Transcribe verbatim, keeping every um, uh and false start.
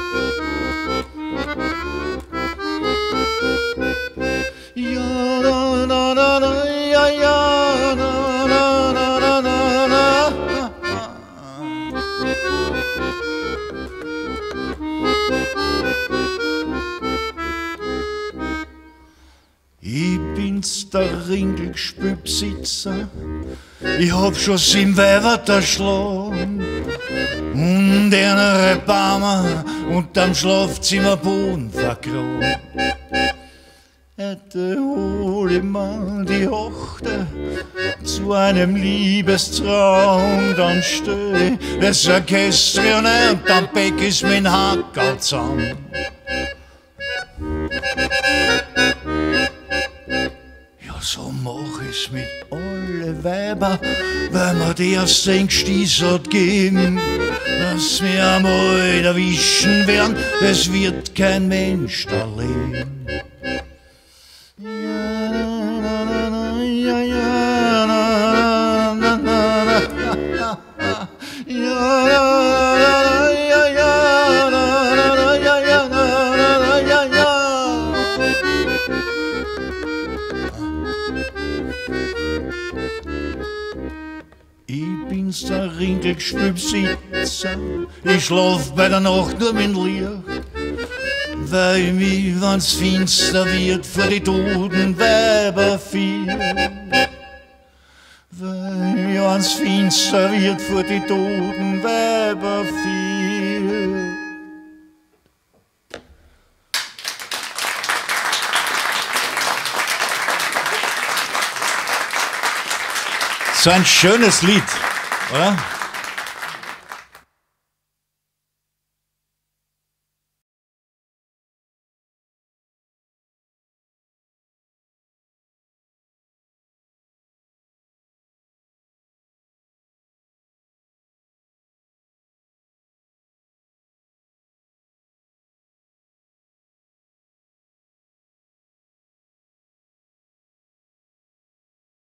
Ja, na, na, na, na, ja, ja, na, na, na, na, na, na. Ich bin's, der Ringelspülbesitzer, ich hab schon sieben Weiber erschlagen und eine Barmer unterm Schlafzimmerboden vergraben. Heute hol ich mir die Hochte zu einem Liebestraum, dann steh ich das Orchestrion und dann beck ich's mit dem Hackerl zusammen. So mach ich's mit alle Weiber, weil mir der Sengstieß hat gegeben, dass wir einmal erwischen werden, es wird kein Mensch da leben. Ja, na, na, na, ja, ja, na, na, na, na, na, ja, na, ja, ja, na, na, ja, ja, na, na, ja, ja. Ich bin's, der Ringelspülbesitzer, ich schlaf bei der Nacht nur mit Licht, weil ich mich, wenn's finster wird, vor die toten Weiber fiel. Weil ich mich, wenn's finster wird, vor die toten Weiber fiel. So ein schönes Lied, oder?